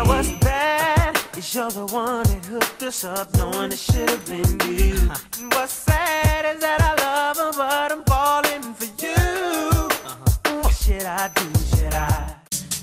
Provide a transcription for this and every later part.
I was bad, 'cause you're the one that hooked us up, knowing it should have been you. What's sad is that I love her, but I'm falling for you. What should I do? Should I?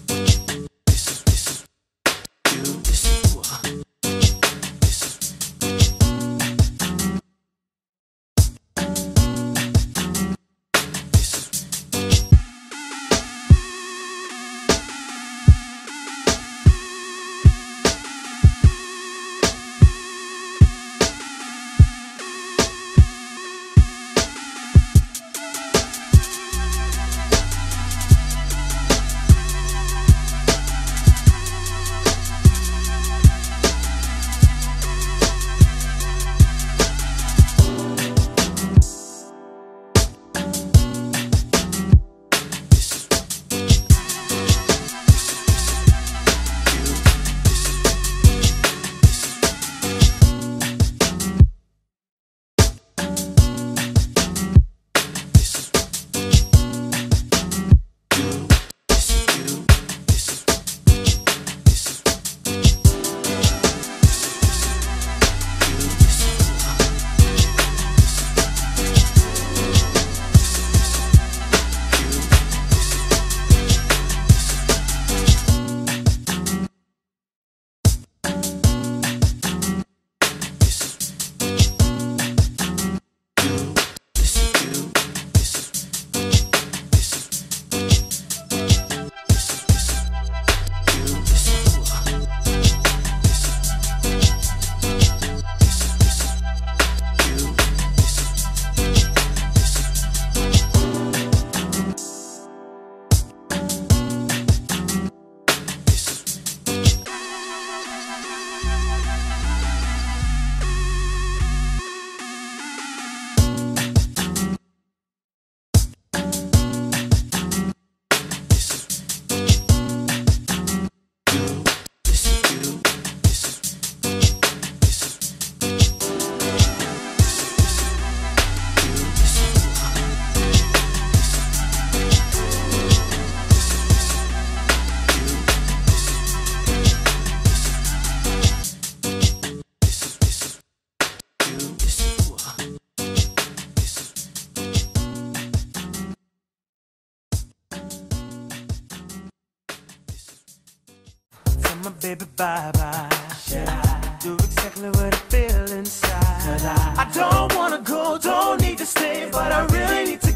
My baby, bye-bye. Should I do exactly what I feel inside? 'Cause I don't wanna go, don't need to stay, but I really need to